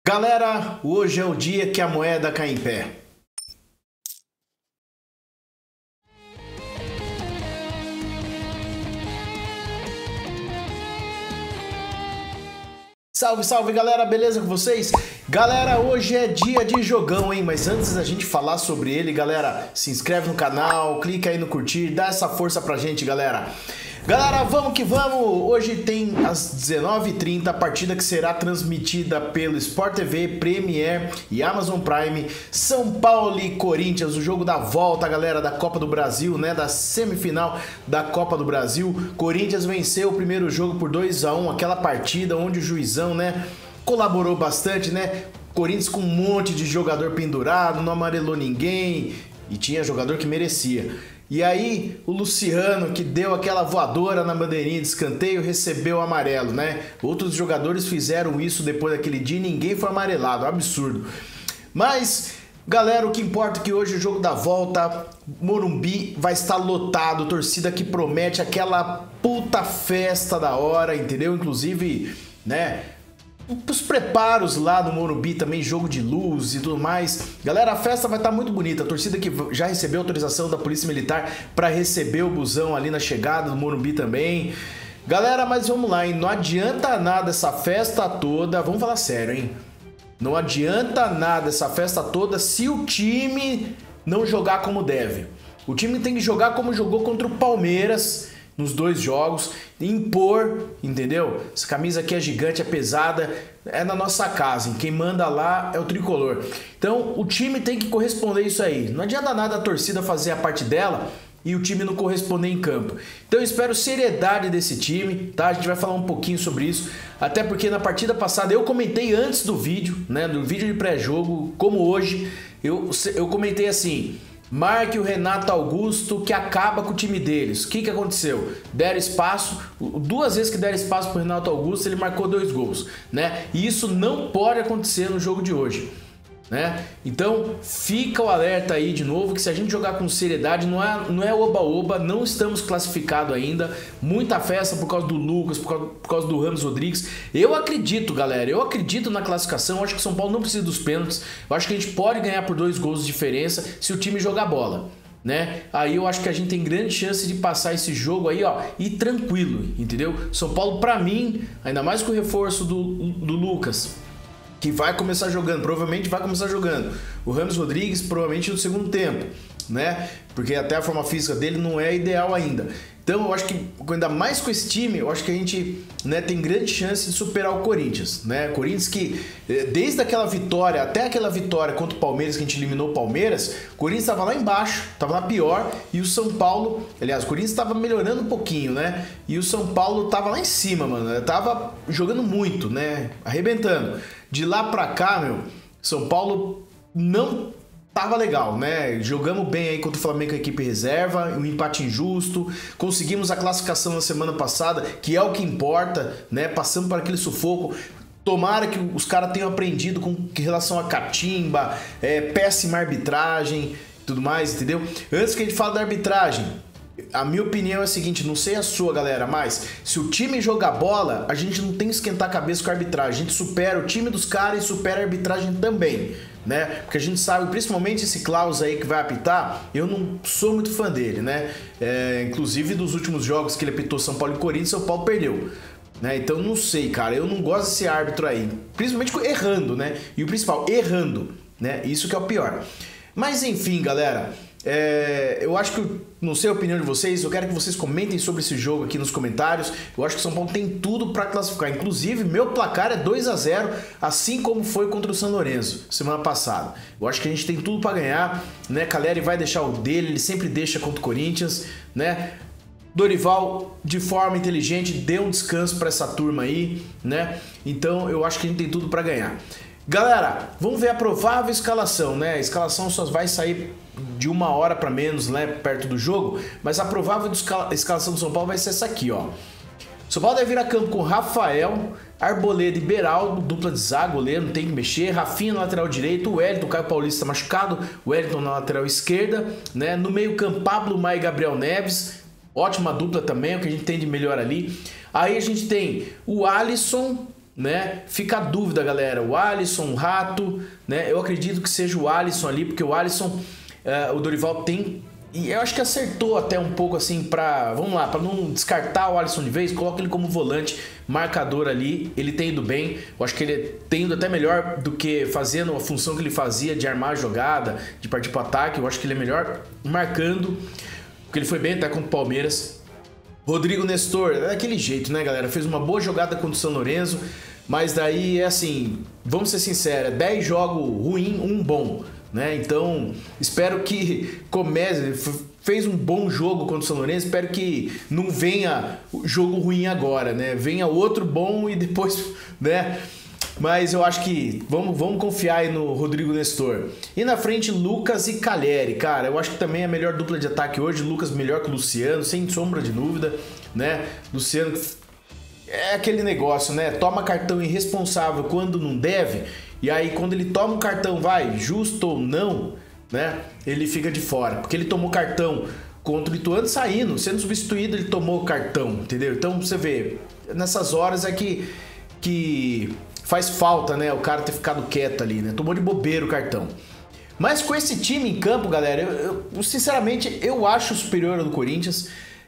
Galera, hoje é o dia que a moeda cai em pé. Salve, salve galera, beleza com vocês? Galera, hoje é dia de jogão, hein? Mas antes da gente falar sobre ele, galera, se inscreve no canal, clica aí no curtir, dá essa força pra gente, galera. Galera, vamos que vamos! Hoje tem às 19h30 a partida que será transmitida pelo Sport TV, Premier e Amazon Prime. São Paulo e Corinthians, o jogo da volta, galera, da Copa do Brasil, né? Da semifinal da Copa do Brasil. Corinthians venceu o primeiro jogo por 2-1, aquela partida onde o juizão, né, colaborou bastante, né? Corinthians com um monte de jogador pendurado, não amarelou ninguém e tinha jogador que merecia. E aí, o Luciano, que deu aquela voadora na bandeirinha de escanteio, recebeu o amarelo, né? Outros jogadores fizeram isso depois daquele dia e ninguém foi amarelado, absurdo. Mas, galera, o que importa é que hoje o jogo da volta, Morumbi vai estar lotado, torcida que promete aquela puta festa da hora, entendeu? Inclusive, né, os preparos lá no Morumbi também, jogo de luz e tudo mais. Galera, a festa vai estar muito bonita. A torcida que já recebeu autorização da Polícia Militar para receber o busão ali na chegada do Morumbi também. Galera, mas vamos lá, hein? Não adianta nada essa festa toda. Vamos falar sério, hein? Não adianta nada essa festa toda se o time não jogar como deve. O time tem que jogar como jogou contra o Palmeiras nos dois jogos, impor, entendeu? Essa camisa aqui é gigante, é pesada, é na nossa casa, hein? Quem manda lá é o tricolor. Então o time tem que corresponder isso aí. Não adianta nada a torcida fazer a parte dela e o time não corresponder em campo. Então eu espero seriedade desse time, tá? A gente vai falar um pouquinho sobre isso, até porque na partida passada eu comentei antes do vídeo, né? Do vídeo de pré-jogo, como hoje, eu comentei assim: marque o Renato Augusto que acaba com o time deles. O que aconteceu? Deram espaço, duas vezes que deram espaço para o Renato Augusto, ele marcou 2 gols, né? E isso não pode acontecer no jogo de hoje, né? Então fica o alerta aí de novo, que se a gente jogar com seriedade, não é oba-oba, não estamos classificados ainda. Muita festa por causa do Lucas, por causa do Ramos Rodrigues. Eu acredito, galera, eu acredito na classificação. Eu acho que o São Paulo não precisa dos pênaltis. Eu acho que a gente pode ganhar por 2 gols de diferença se o time jogar bola, né? Aí eu acho que a gente tem grande chance de passar esse jogo aí, ó, e tranquilo, entendeu? São Paulo, pra mim, ainda mais com o reforço do Lucas, que vai começar jogando, provavelmente vai começar jogando. O Ramos Rodrigues provavelmente no segundo tempo, né? Porque até a forma física dele não é ideal ainda. Então eu acho que, ainda mais com esse time, eu acho que a gente, né, tem grande chance de superar o Corinthians, né? Corinthians que, desde aquela vitória, até aquela vitória contra o Palmeiras, que a gente eliminou o Palmeiras, o Corinthians estava lá embaixo, estava lá pior, e o São Paulo, aliás, o Corinthians estava melhorando um pouquinho, né? E o São Paulo estava lá em cima, mano, estava jogando muito, né? Arrebentando. De lá pra cá, meu, São Paulo não tava legal, né? Jogamos bem aí contra o Flamengo com a equipe reserva, um empate injusto, conseguimos a classificação na semana passada, que é o que importa, né? Passamos por aquele sufoco. Tomara que os caras tenham aprendido com relação a catimba, péssima arbitragem, tudo mais, entendeu? Antes que a gente fale da arbitragem, a minha opinião é a seguinte, não sei a sua, galera, mas se o time jogar bola, a gente não tem que esquentar a cabeça com a arbitragem. A gente supera o time dos caras e supera a arbitragem também, né? Porque a gente sabe, principalmente esse Klaus aí que vai apitar, eu não sou muito fã dele, né? Inclusive dos últimos jogos que ele apitou São Paulo e Corinthians, São Paulo perdeu, né? Então não sei, cara, eu não gosto desse árbitro aí, principalmente errando, né? E o principal, errando, né? Isso que é o pior. Mas enfim, galera, eu acho que, não sei a opinião de vocês, eu quero que vocês comentem sobre esse jogo aqui nos comentários. Eu acho que o São Paulo tem tudo para classificar, inclusive meu placar é 2-0, assim como foi contra o São Lourenço semana passada. Eu acho que a gente tem tudo para ganhar, né? Caleri vai deixar o dele, ele sempre deixa contra o Corinthians, né? Dorival, de forma inteligente, deu um descanso para essa turma aí, né? Então eu acho que a gente tem tudo para ganhar. Galera, vamos ver a provável escalação, né? A escalação só vai sair de 1 hora para menos, né, perto do jogo, mas a provável escalação do São Paulo vai ser essa aqui, ó. São Paulo deve vir a campo com Rafael, Arboleda e Beraldo, dupla de zaga, goleiro, não tem que mexer. Rafinha na lateral direito, o Wellington, o Caio Paulista machucado, o Wellington na lateral esquerda, né? No meio campo, Pablo Maia e Gabriel Neves, ótima dupla também, o que a gente tem de melhor ali. Aí a gente tem o Alisson, né? Fica a dúvida, galera. O Alisson, o Rato, né? Eu acredito que seja o Alisson ali, porque o Alisson, o Dorival tem... E eu acho que acertou até um pouco assim pra... Vamos lá, pra não descartar o Alisson de vez, coloca ele como volante, marcador ali. Ele tem ido bem. Eu acho que ele tem ido até melhor do que fazendo a função que ele fazia de armar a jogada, de partir pro ataque. Eu acho que ele é melhor marcando, porque ele foi bem até contra o Palmeiras. Rodrigo Nestor, é daquele jeito, né, galera? Fez uma boa jogada contra o São Lourenço, mas daí é assim, vamos ser sinceros, 10 jogos ruim, um bom, né? Então, espero que comece, fez um bom jogo contra o São Lourenço, espero que não venha jogo ruim agora, né? Venha outro bom e depois, né? Mas eu acho que vamos confiar aí no Rodrigo Nestor. E na frente, Lucas e Calheri. Cara, eu acho que também é a melhor dupla de ataque hoje. Lucas melhor que o Luciano, sem sombra de dúvida, né? Luciano é aquele negócio, né? Toma cartão irresponsável quando não deve. E aí, quando ele toma um cartão, vai, justo ou não, né? Ele fica de fora. Porque ele tomou cartão contra o Ituano saindo, sendo substituído, ele tomou cartão, entendeu? Então, você vê, nessas horas é que faz falta, né, o cara ter ficado quieto ali, né? Tomou de bobeira o cartão. Mas com esse time em campo, galera, eu sinceramente, eu acho superior ao do Corinthians.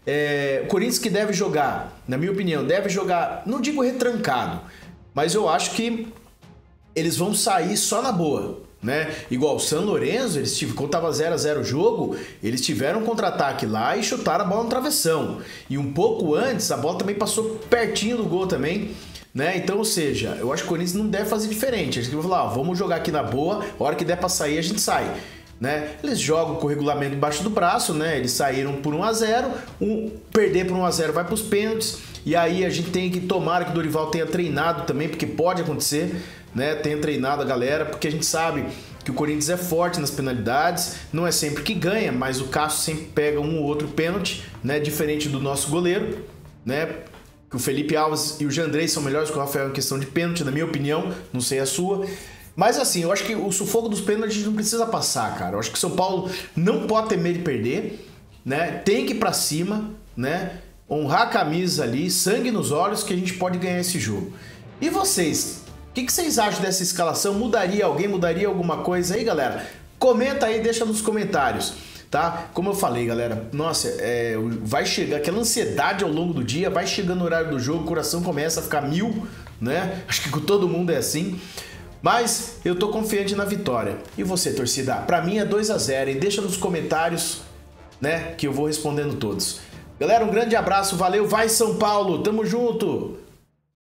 O Corinthians que deve jogar, na minha opinião, deve jogar, não digo retrancado, mas eu acho que eles vão sair só na boa, né? Igual o São Lourenço, quando tava 0-0 o jogo, eles tiveram um contra-ataque lá e chutaram a bola no travessão. E um pouco antes, a bola também passou pertinho do gol também, né? Então, ou seja, eu acho que o Corinthians não deve fazer diferente. Eles vão falar, vamos jogar aqui na boa, a hora que der pra sair, a gente sai, né? Eles jogam com o regulamento embaixo do braço, né? Eles saíram por 1-0, perder por 1-0 vai pros pênaltis, e aí a gente tem que tomar que o Dorival tenha treinado também, porque pode acontecer, né? Tenha treinado a galera, porque a gente sabe que o Corinthians é forte nas penalidades, não é sempre que ganha, mas o Cássio sempre pega um ou outro pênalti, né? Diferente do nosso goleiro, né? Que o Felipe Alves e o Jandrei são melhores que o Rafael em questão de pênalti, na minha opinião, não sei a sua. Mas assim, eu acho que o sufoco dos pênaltis a gente não precisa passar, cara. Eu acho que o São Paulo não pode ter medo de perder, né? Tem que ir pra cima, né? Honrar a camisa ali, sangue nos olhos, que a gente pode ganhar esse jogo. E vocês? O que vocês acham dessa escalação? Mudaria alguém? Mudaria alguma coisa aí, galera? Comenta aí, deixa nos comentários, tá? Como eu falei, galera, nossa, vai chegar aquela ansiedade ao longo do dia, vai chegando o horário do jogo, o coração começa a ficar 1000, né? Acho que com todo mundo é assim. Mas eu tô confiante na vitória. E você, torcida? Pra mim é 2-0, e deixa nos comentários, né, que eu vou respondendo todos. Galera, um grande abraço, valeu, vai São Paulo, tamo junto!